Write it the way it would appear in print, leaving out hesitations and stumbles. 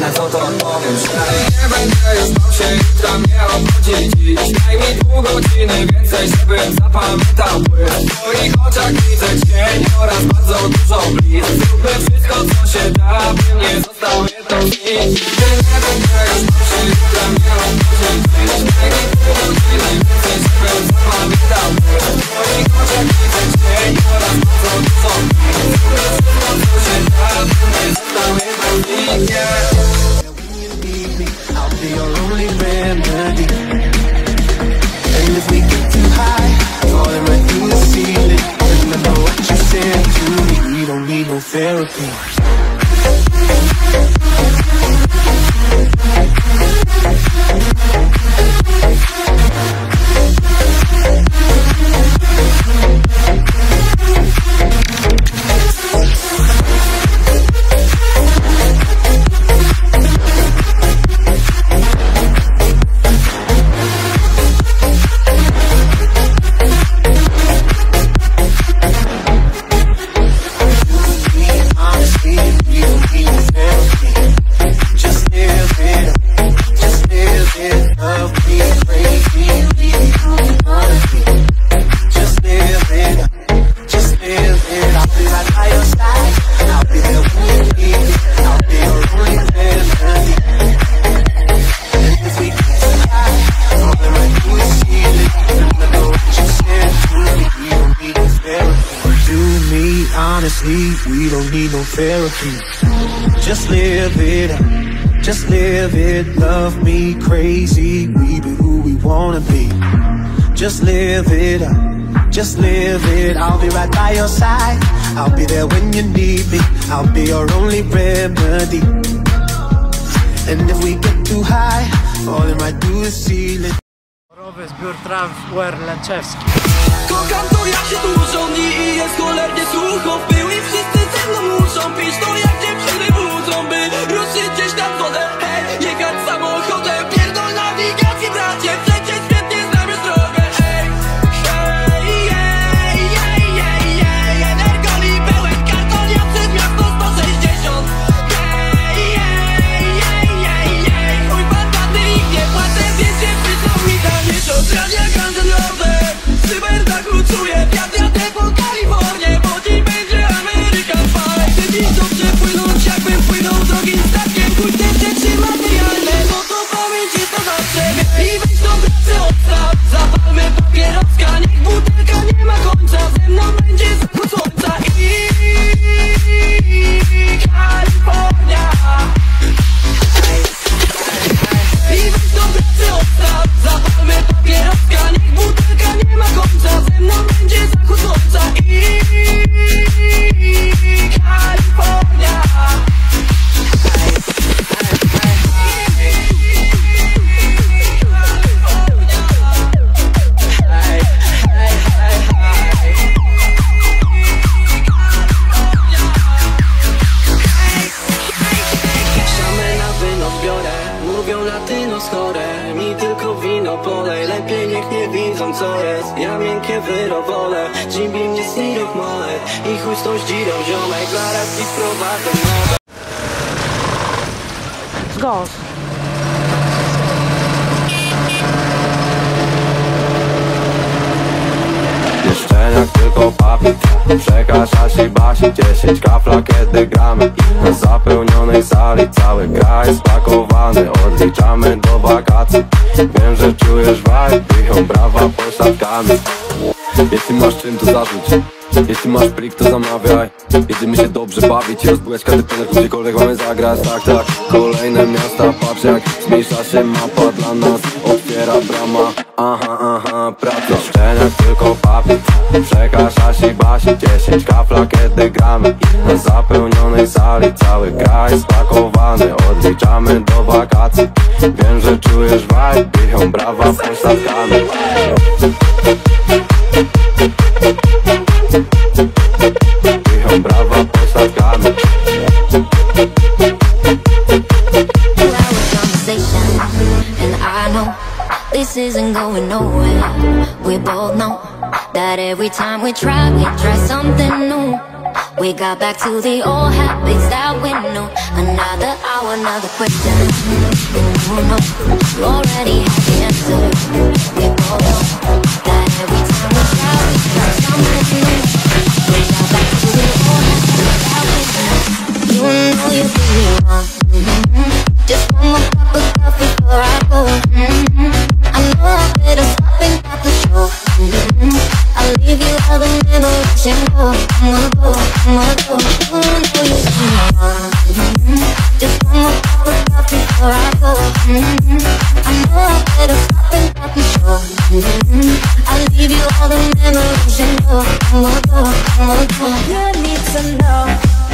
na co to odpowiem. Przynajmniej nie będę już bał się jutra, mnie obchodzi dziś. Daj mi pół godziny więcej, żebym zapamiętał błysk. W twoich oczach widzę cień oraz bardzo dużo blisk. Zróbmy wszystko co się da, bym nie został jedną z nich. Nigdy nie będę już bał się jutra, mnie obchodzi dziś. Daj mi pół godziny więcej, żebym zapamiętał błysk. W twoich oczach widzę cień oraz bardzo dużo blisk. Zróbmy wszystko co się da, bym nie został jedną z nich. I'll be your only remedy. And if we get too high, falling right through the ceiling, remember what you said to me, we don't need no therapy. We don't need no therapy. Just live it up, just live it. Love me crazy, we be who we wanna be. Just live it up, just live it. I'll be right by your side, I'll be there when you need me. I'll be your only remedy. And if we get too high, falling right through the ceiling. Zbiorowy zbiór traw UR Lęczewski. Kocham to jak się dużo dni i jest cholernie sucho w pył. I wszyscy ze mną muszą pić to jak dziewczyny budzą, by ruszyć gdzieś tam wodę. Hej, jechać samochodem, pierdol nawigację bracie, przecież świetnie znam już drogę. Hej, hej, jej, jej, jej, jej. Energoli pełen karton, ja przed miasto 160. Jej, jej, jej, jej, jej. Mój pan padny i nie płacę, więc się przyszło mi taniejsze od radia kancelowe. Cyberdachu czuję wiatr, po Kalifornię, bo dziś będzie American Pie. Chcę dziś dobrze płynąć, jakbym płynął drogim statkiem. Chuj te rzeczy materialne, bo to pamięci to zawsze. I weź tą pracę odstaw, zapalmy papieroska. Niech butelka nie ma końca, ze mną będzie zachód słońca. I Kalifornia. I weź tą pracę odstaw, zapalmy papieroska. Niech butelka nie ma końca, ze mną będzie zachód słońca. I Kalifornia. Szamę na wyno biorę, mówią latyno schore. Mi tylko wino polej, lepiej niech nie widzą co jest. Ja miękkie wyrowolę, Jimmy mnie sirop mole. I chuj z tą zdzirą ziomek, zaraz ci sprowadzę nowe. Zgos. Pieszczeniach tylko papit, przekaszasz i basi. 10 kafla kiedy gramy na zapełnionej sali. Cały kraj spakowany, odliczamy do wakacji. Wiem, że czujesz vibe, biją brawa pośladkami. Jeśli masz czym to zarzuć, jeśli masz plik to zamawiaj. Jedziemy się dobrze bawić i rozbujać każdy penek, gdziekolwiek mamy zagrać. Tak, tak, kolejne miasta, patrz jak zmniejsza się mapa dla nas. Otwiera brama, aha, aha, praca. W szczeniach tylko papit, przekaszasz i basi. 10 kafla kiedy gramy na zapełnionej sali. Cały kraj spakowany, odliczamy do wakacji. Wiem, że czujesz vibe, biją brawa pośladkami. Biją brawa pośladkami. And I know this isn't going nowhere. We both know that every time we try something new. We got back to the old habits that we knew. Another hour, another question. You know, you already have the answer. We both know that every time we try something new. We got back to the old habits that we knew. You know you did me wrong. Just one more cup of coffee before I go. I know I better stop and got the show. I'll leave you all the memories and go. I'ma go. You know you did me wrong. Just one more cup of coffee before I go. I know I better stop and got the show. I'll leave you all the memories and go. I'ma go. You need to know